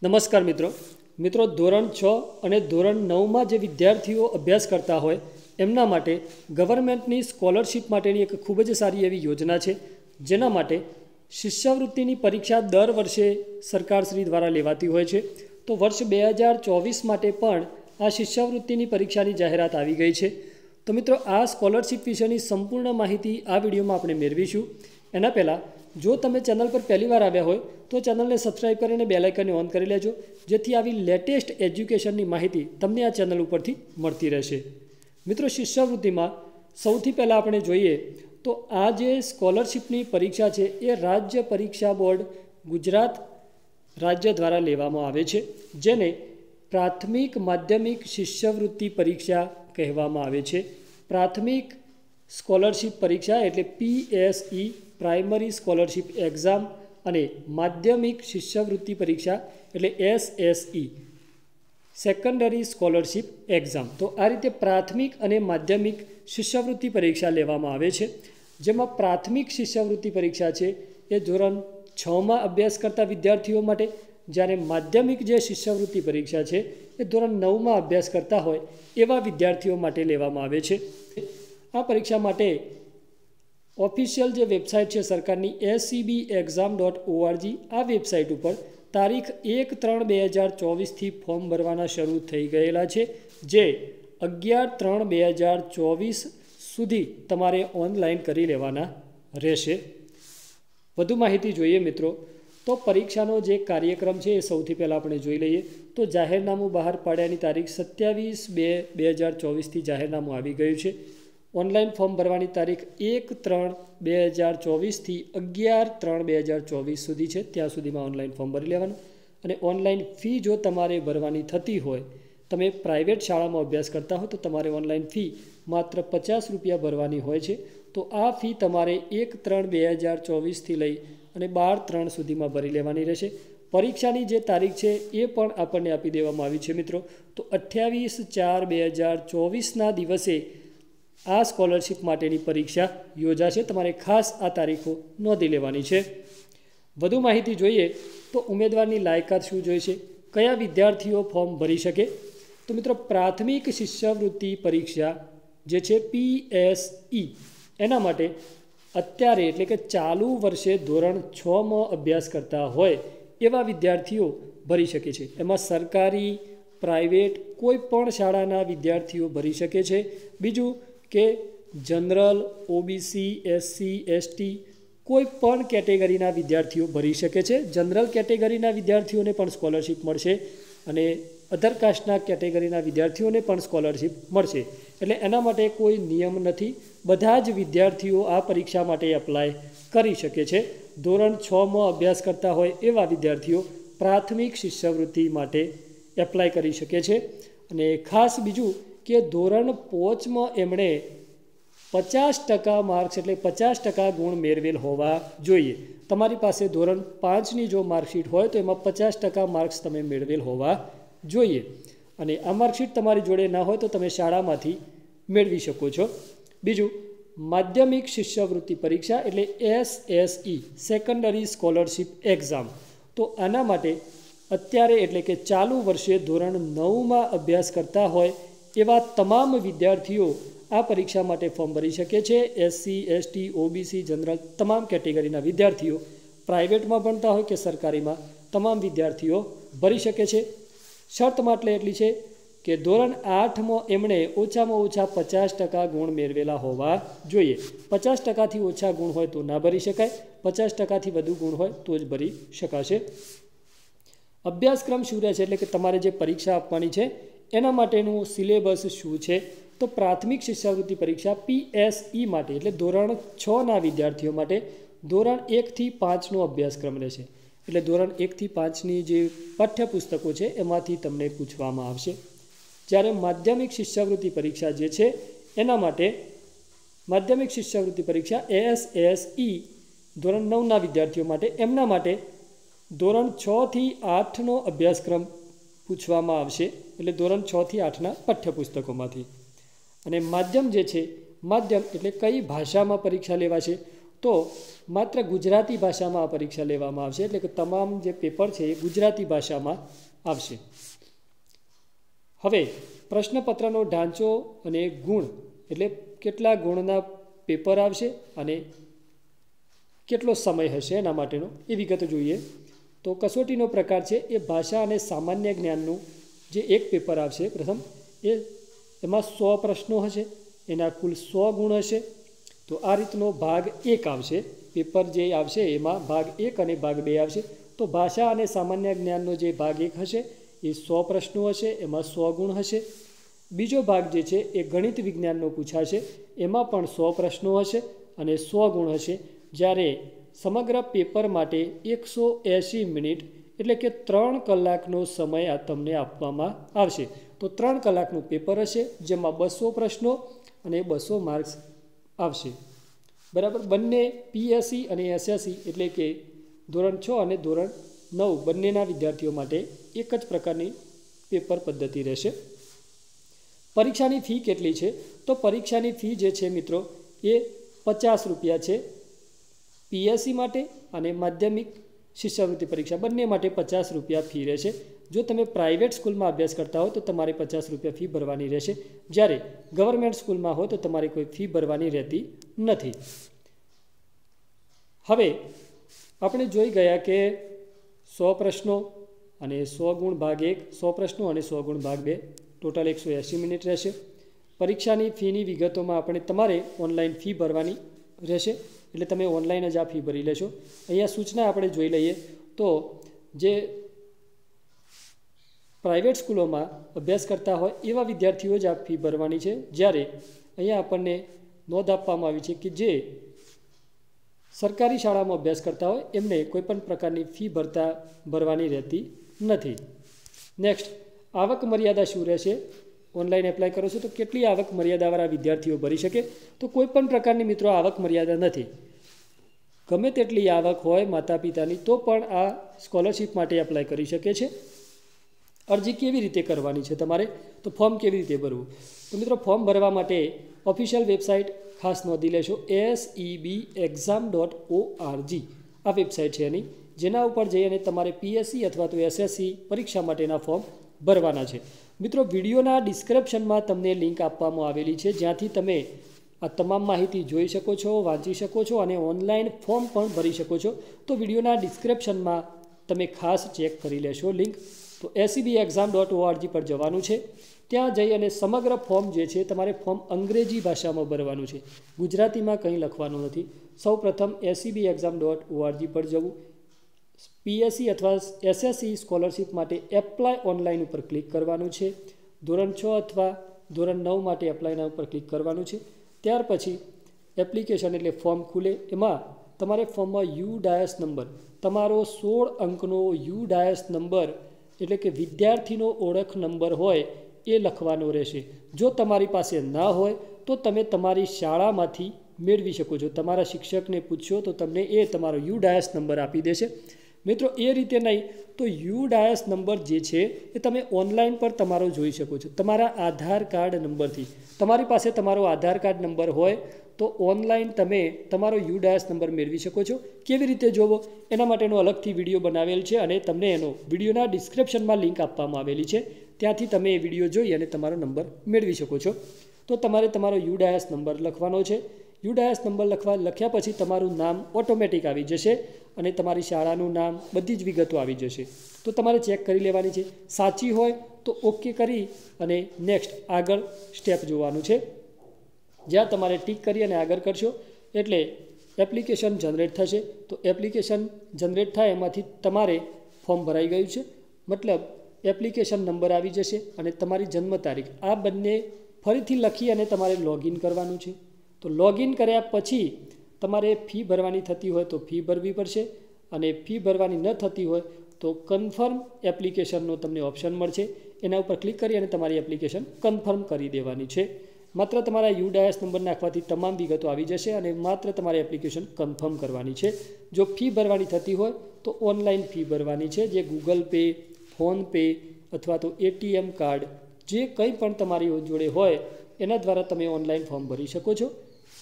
નમસ્કાર મિત્રો ધોરણ 6 અને ધોરણ 9 માં જે વિદ્યાર્થીઓ અભ્યાસ કરતા હોય એમના માટે ગવર્નમેન્ટની સ્કોલરશિપ માટેની એક ખૂબ જ સારી એવી યોજના છે, જેના માટે શિષ્યવૃત્તિની પરીક્ષા દર વર્ષે સરકારશ્રી દ્વારા લેવાતી હોય છે। તો વર્ષ 2024 માટે પણ આ શિષ્યવૃત્તિની પરીક્ષાની જાહેરાત આવી ગઈ છે। તો મિત્રો આ સ્કોલરશિપ વિશેની સંપૂર્ણ માહિતી આ વિડીયોમાં આપણે મેળવીશું। એના પહેલાં જો તમે ચેનલ પર પહેલી વાર આવ્યા હોય તો ચેનલને સબસ્ક્રાઇબ કરીને બેલ આઇકનને ઓન કરી લેજો, જેથી આવી લેટેસ્ટ એજ્યુકેશનની માહિતી તમને આ ચેનલ ઉપરથી મળતી રહેશે। મિત્રો શિષ્યવૃત્તિમાં સૌથી પહેલાં આપણે જોઈએ તો આ જે સ્કોલરશિપની પરીક્ષા છે એ રાજ્ય પરીક્ષા બોર્ડ ગુજરાત રાજ્ય દ્વારા લેવામાં આવે છે, જેને પ્રાથમિક માધ્યમિક શિષ્યવૃત્તિ પરીક્ષા કહેવામાં આવે છે। પ્રાથમિક સ્કોલરશિપ પરીક્ષા એટલે PSE પ્રાઇમરી સ્કોલરશિપ એક્ઝામ અને માધ્યમિક શિષ્યવૃત્તિ પરીક્ષા એટલે SSE સેકન્ડરી સ્કોલરશિપ એક્ઝામ। તો આ રીતે પ્રાથમિક અને માધ્યમિક શિષ્યવૃત્તિ પરીક્ષા લેવામાં આવે છે, જેમાં પ્રાથમિક શિષ્યવૃત્તિ પરીક્ષા છે એ ધોરણ 6માં અભ્યાસ કરતા વિદ્યાર્થીઓ માટે, જ્યારે માધ્યમિક જે શિષ્યવૃત્તિ પરીક્ષા છે એ ધોરણ 9માં અભ્યાસ કરતા હોય એવા વિદ્યાર્થીઓ માટે લેવામાં આવે છે। આ પરીક્ષા માટે ઓફિશિયલ જે વેબસાઇટ છે સરકારની SCBexam.org આ વેબસાઇટ ઉપર તારીખ 1/3/2024થી ફોર્મ ભરવાના શરૂ થઈ ગયેલા છે, જે 11/3/2024 સુધી તમારે ઓનલાઈન કરી લેવાના રહેશે। વધુ માહિતી જોઈએ મિત્રો તો પરીક્ષાનો જે કાર્યક્રમ છે એ સૌથી પહેલાં આપણે જોઈ લઈએ તો જાહેરનામું બહાર પાડ્યાની તારીખ 27/2/2024થી જાહેરનામું આવી ગયું છે। ઓનલાઈન ફોર્મ ભરવાની તારીખ 1/3/2024થી 11/3/2024 સુધી છે, ત્યાં સુધીમાં ઓનલાઈન ફોર્મ ભરી લેવાનું। અને ઓનલાઈન ફી જો તમારે ભરવાની થતી હોય, તમે પ્રાઇવેટ શાળામાં અભ્યાસ કરતા હો તો તમારે ઓનલાઈન ફી માત્ર 50 રૂપિયા ભરવાની હોય છે। તો આ ફી તમારે 1/3/2024થી લઈ અને 12/3 સુધીમાં ભરી લેવાની રહેશે। પરીક્ષાની જે તારીખ છે એ પણ આપણને આપી દેવામાં આવી છે મિત્રો, તો 28/4/2024ના દિવસે આ સ્કોલરશિપ માટેની પરીક્ષા યોજાશે। તમારે ખાસ આ તારીખો નોંધી લેવાની છે। વધુ માહિતી જોઈએ તો ઉમેદવારની લાયકાત શું જોઈશે, કયા વિદ્યાર્થીઓ ફોર્મ ભરી શકે। તો મિત્રો પ્રાથમિક શિષ્યવૃત્તિ પરીક્ષા જે છે PSE એના માટે અત્યારે એટલે કે ચાલુ વર્ષે ધોરણ 6માં અભ્યાસ કરતા હોય એવા વિદ્યાર્થીઓ ભરી શકે છે। એમાં સરકારી પ્રાઇવેટ કોઈ પણ શાળાના વિદ્યાર્થીઓ ભરી શકે છે। બીજું કે જનરલ OBC SC ST કોઈ પણ કેટેગરીના વિદ્યાર્થીઓ ભરી શકે છે। જનરલ કેટેગરીના વિદ્યાર્થીઓને પણ સ્કોલરશિપ મળશે અને અધર કાસ્ટના કેટેગરીના વિદ્યાર્થીઓને પણ સ્કોલરશિપ મળશે। એટલે એના માટે કોઈ નિયમ નથી, બધા જ વિદ્યાર્થીઓ આ પરીક્ષા માટે એપ્લાય કરી શકે છે। ધોરણ 6માં અભ્યાસ કરતા હોય એવા વિદ્યાર્થીઓ પ્રાથમિક શિષ્યવૃત્તિ માટે એપ્લાય કરી શકે છે। અને ખાસ બીજું કે ધોરણ 5માં એમણે 50% માર્ક્સ એટલે 50% ગુણ મેળવેલ હોવા જોઈએ। તમારી પાસે ધોરણ 5ની જો માર્કશીટ હોય તો એમાં 50% માર્ક્સ તમે મેળવેલ હોવા જોઈએ, અને આ માર્કશીટ તમારી જોડે ના હોય તો તમે શાળામાંથી મેળવી શકો છો। બીજું માધ્યમિક શિષ્યવૃત્તિ પરીક્ષા એટલે SSE સેકન્ડરી સ્કોલરશિપ એક્ઝામ। તો આના માટે અત્યારે એટલે કે ચાલુ વર્ષે ધોરણ 9માં અભ્યાસ કરતા હોય એવા તમામ વિદ્યાર્થીઓ આ પરીક્ષા માટે ફોર્મ ભરી શકે છે। SC ST OBC જનરલ તમામ કેટેગરીના વિદ્યાર્થીઓ પ્રાઇવેટમાં ભણતા હોય કે સરકારીમાં તમામ વિદ્યાર્થીઓ ભરી શકે છે। શરત એટલે એટલી છે કે ધોરણ 8માં એમણે ઓછામાં ઓછા 50% ગુણ મેળવેલા હોવા જોઈએ। 50%થી ઓછા ગુણ હોય તો ના ભરી શકાય, 50%થી વધુ ગુણ હોય તો જ ભરી શકાશે। અભ્યાસક્રમ શું રહે છે એટલે કે તમારે જે પરીક્ષા આપવાની છે એના માટેનું સિલેબસ શું છે, તો પ્રાથમિક શિષ્યવૃત્તિ પરીક્ષા PSE માટે એટલે ધોરણ 6ના વિદ્યાર્થીઓ માટે ધોરણ 1થી 5નો અભ્યાસક્રમ રહેશે। એટલે ધોરણ 1થી 5ની જે પાઠ્યપુસ્તકો છે એમાંથી તમને પૂછવામાં આવશે। જ્યારે માધ્યમિક શિષ્યવૃત્તિ પરીક્ષા જે છે એના માટે માધ્યમિક શિષ્યવૃત્તિ પરીક્ષા SSE ધોરણ 9ના વિદ્યાર્થીઓ માટે, એમના માટે ધોરણ 6થી 8નો અભ્યાસક્રમ પૂછવામાં આવશે, એટલે ધોરણ 6થી 8ના પાઠ્યપુસ્તકોમાંથી। અને માધ્યમ જે છે, માધ્યમ એટલે કઈ ભાષામાં પરીક્ષા લેવાશે, તો માત્ર ગુજરાતી ભાષામાં આ પરીક્ષા લેવામાં આવશે, એટલે કે તમામ જે પેપર છે એ ગુજરાતી ભાષામાં આવશે. હવે પ્રશ્નપત્રનો ઢાંચો અને ગુણ, એટલે કેટલા ગુણના પેપર આવશે અને કેટલો સમય હશે એના માટેનો એ વિગતો જોઈએ. તો કસોટીનો પ્રકાર છે એ ભાષા અને સામાન્ય જ્ઞાનનું જે એક પેપર આવશે પ્રથમ, એમાં 100 પ્રશ્નો હશે, એના કુલ 100 ગુણ હશે. તો આ રીતનો ભાગ 1 આવશે. પેપર જે આવશે એમાં ભાગ 1 અને ભાગ 2 આવશે. તો ભાષા અને સામાન્ય જ્ઞાનનો જે ભાગ 1 હશે એ 100 પ્રશ્નો હશે, એમાં 100 ગુણ હશે. બીજો ભાગ જે છે એ ગણિત વિજ્ઞાનનો પૂછાશે, એમાં પણ 100 પ્રશ્નો હશે અને 100 ગુણ હશે. જ્યારે સમગ્ર પેપર માટે 180 મિનિટ એટલે કે 3 કલાકનો સમય આ તમને આપવામાં આવશે. તો 3 કલાકનું પેપર હશે, જેમાં 200 પ્રશ્નો અને 200 માર્ક્સ આવશે. બરાબર. બંને PSC અને SSC એટલે કે ધોરણ 6 અને ધોરણ 9 બંનેના વિદ્યાર્થીઓ માટે એક જ પ્રકારની પેપર પદ્ધતિ રહેશે. પરીક્ષાની ફી કેટલી છે? તો પરીક્ષાની ફી જે છે મિત્રો એ 50 રૂપિયા છે. PSC માટે અને માધ્યમિક શિષ્યવૃત્તિ પરીક્ષા બંને માટે 50 રૂપિયા ફી રહેશે. જો તમે પ્રાઇવેટ સ્કૂલમાં અભ્યાસ કરતા હો તો તમારે 50 રૂપિયા ફી ભરવાની રહેશે. જ્યારે ગવર્મેન્ટ સ્કૂલમાં હો તો તમારે કોઈ ફી ભરવાની રહેતી નથી. હવે આપણે જોઈ ગયા કે 100 પ્રશ્નો અને 100 ગુણ ભાગ 1, 100 પ્રશ્નો અને 100 ગુણ ભાગ 2, ટોટલ 180 મિનિટ રહેશે. પરીક્ષાની ફીની વિગતોમાં આપણે તમારે ઓનલાઈન ફી ભરવાની રહેશે, એટલે તમે ઓનલાઈન જ આ ફી ભરી લેશો. અહીંયા સૂચના આપણે જોઈ લઈએ તો જે પ્રાઇવેટ સ્કૂલોમાં અભ્યાસ કરતા હોય એવા વિદ્યાર્થીઓ જ આ ફી ભરવાની છે. જ્યારે અહીંયા આપણને નોંધ આપવામાં આવી છે કે જે સરકારી શાળામાં અભ્યાસ કરતા હોય એમને કોઈપણ પ્રકારની ફી ભરવાની રહેતી નથી. નેક્સ્ટ, આવક મર્યાદા શું રહેશે? ઓનલાઈન એપ્લાય કરો છો તો કેટલી આવક મર્યાદાવાળા વિદ્યાર્થીઓ ભરી શકે? તો કોઈપણ પ્રકારની મિત્રો આવક મર્યાદા નથી. ગમે તેટલી આવક હોય માતા પિતાની તો પણ આ સ્કોલરશિપ માટે એપ્લાય કરી શકે છે. અરજી કેવી રીતે કરવાની છે તમારે? તો ફોર્મ કેવી રીતે ભરવું? તો મિત્રો ફોર્મ ભરવા માટે ઓફિશિયલ વેબસાઇટ ખાસ નોંધી લેશો, sebexam.org આ વેબસાઇટ છે એની, જેના ઉપર જઈ અને તમારે PSC અથવા તો SSC પરીક્ષા માટેના ફોર્મ ભરવાના છે. મિત્રો વિડીયોના ડિસ્ક્રિપ્શનમાં તમને લિંક આપવામાં આવેલી છે, જ્યાંથી તમે આ તમામ માહિતી જોઈ શકો છો, વાંચી શકો છો અને ઓનલાઈન ફોર્મ પણ ભરી શકો છો. તો વિડીયોના ડિસ્ક્રિપ્શનમાં તમે ખાસ ચેક કરી લેશો લિંક. તો sebexam.org પર જવાનું છે. ત્યાં જઈ અને સમગ્ર ફોર્મ જે છે તમારે ફોર્મ અંગ્રેજી ભાષામાં ભરવાનું છે, ગુજરાતીમાં કંઈ લખવાનું નથી. સૌ પ્રથમ sebexam.org પર જવું, PSC અથવા SSC સ્કોલરશિપ માટે એપ્લાય ઓનલાઈન ઉપર ક્લિક કરવાનું છે. ધોરણ 6 અથવા ધોરણ 9 માટે એપ્લાયના ઉપર ક્લિક કરવાનું છે. ત્યાર પછી એપ્લિકેશન એટલે ફોર્મ ખુલે. એમાં તમારે ફોર્મમાં UDIS નંબર, તમારો 16 અંકનો UDIS નંબર એટલે કે વિદ્યાર્થીનો ઓળખ નંબર હોય એ લખવાનો રહેશે. જો તમારી પાસે ના હોય તો તમે તમારી શાળામાંથી મેળવી શકો છો. તમારા શિક્ષકને પૂછશો તો તમને એ તમારો UDIS નંબર આપી દેશે. મિત્રો એ રીતે નહીં તો UDIS નંબર જે છે એ તમે ઓનલાઈન પર તમારો જોઈ શકો છો તમારા આધાર કાર્ડ નંબરથી. તમારી પાસે તમારો આધાર કાર્ડ નંબર હોય તો ઓનલાઈન તમે તમારો UDIS નંબર મેળવી શકો છો. કેવી રીતે જોવો એના માટેનો અલગથી વિડીયો બનાવેલ છે અને તમને એનો વિડીયોના ડિસ્ક્રિપ્શનમાં લિંક આપવામાં આવેલી છે, ત્યાંથી તમે એ વિડીયો જોઈ અને તમારો નંબર મેળવી શકો છો. તો તમારે તમારો UDIS નંબર લખવાનો છે. UDIS નંબર લખ્યા પછી તમારું નામ ઓટોમેટિક આવી જશે અને તમારી શાળાનું નામ, બધી જ વિગતો આવી જશે. તો તમારે ચેક કરી લેવાની છે. સાચી હોય તો ઓકે કરી અને નેક્સ્ટ આગળ સ્ટેપ જોવાનું છે, જ્યાં તમારે ટીક કરી અને આગળ કરશો એટલે એપ્લિકેશન જનરેટ થશે. તો એપ્લિકેશન જનરેટ થાય એમાંથી તમારે ફોર્મ ભરાઈ ગયું છે, મતલબ એપ્લિકેશન નંબર આવી જશે અને તમારી જન્મ તારીખ, આ બંને ફરીથી લખી અને તમારે લોગિન કરવાનું છે. તો લોગિન કર્યા પછી તમારે ફી ભરવાની થતી હોય તો ફી ભરવી પડશે અને ફી ભરવાની ન થતી હોય તો કન્ફર્મ એપ્લિકેશનનો તમને ઓપ્શન મળશે. એના ઉપર ક્લિક કરી અને તમારી એપ્લિકેશન કન્ફર્મ કરી દેવાની છે. માત્ર તમારા UDIS નંબર નાખવાથી તમામ વિગતો આવી જશે અને માત્ર તમારે એપ્લિકેશન કન્ફર્મ કરવાની છે. જો ફી ભરવાની થતી હોય તો ઓનલાઈન ફી ભરવાની છે, જે ગૂગલ પે, ફોનપે અથવા તો ATM કાર્ડ જે કંઈ પણ તમારી જોડે હોય એના દ્વારા તમે ઓનલાઈન ફોર્મ ભરી શકો છો.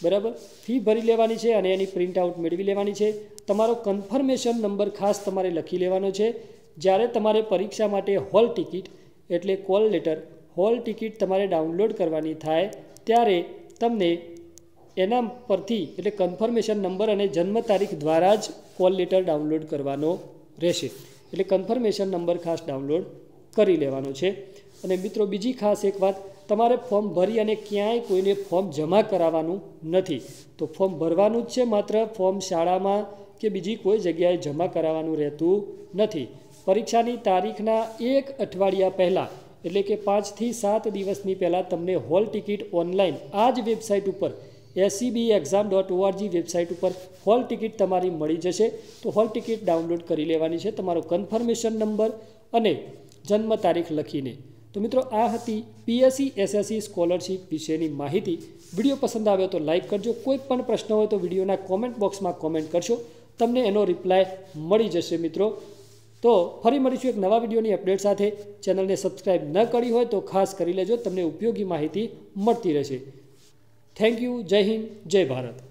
બરાબર, ફી ભરી લેવાની છે અને એની પ્રિન્ટ આઉટ મેળવી લેવાની છે. તમારો કન્ફર્મેશન નંબર ખાસ તમારે લખી લેવાનો છે. જ્યારે તમારે પરીક્ષા માટે હોલ ટિકિટ એટલે કોલ લેટર, હોલ ટિકિટ તમારે ડાઉનલોડ કરવાની થાય ત્યારે તમને એના પરથી એટલે કન્ફર્મેશન નંબર અને જન્મ તારીખ દ્વારા જ કોલ લેટર ડાઉનલોડ કરવાનો રહેશે. એટલે કન્ફર્મેશન નંબર ખાસ ડાઉનલોડ કરી લેવાનો છે. અને મિત્રો બીજી ખાસ એક વાત, તમારે ફોર્મ ભરી અને ક્યાંય કોઈને ફોર્મ જમા કરાવવાનું નથી. તો ફોર્મ ભરવાનું જ છે, માત્ર ફોર્મ શાળામાં કે બીજી કોઈ જગ્યાએ જમા કરાવવાનું રહેતું નથી. પરીક્ષાની તારીખના 1 અઠવાડિયા પહેલાં એટલે કે 5 થી 7 દિવસની પહેલાં તમને હોલ ટિકિટ ઓનલાઈન આ જ વેબસાઇટ ઉપર SCBexam.org વેબસાઇટ ઉપર હોલ ટિકિટ તમારી મળી જશે. તો હોલ ટિકિટ ડાઉનલોડ કરી લેવાની છે તમારો કન્ફર્મેશન નંબર અને જન્મ તારીખ લખીને. તો મિત્રો આ હતી PSC SSC સ્કોલરશિપ વિશેની માહિતી. વિડીયો પસંદ આવ્યો તો લાઇક કરજો. કોઈ પણ પ્રશ્ન હોય તો વિડીયોના કોમેન્ટ બોક્સમાં કોમેન્ટ કરશો, તમને એનો રિપ્લાય મળી જશે મિત્રો. તો ફરી મળીશું એક નવા વિડીયોની અપડેટ સાથે. ચેનલને સબસ્ક્રાઈબ ન કરી હોય તો ખાસ કરી લેજો, તમને ઉપયોગી માહિતી મળતી રહેશે. Thank you. જય હિન્દ, જય ભારત.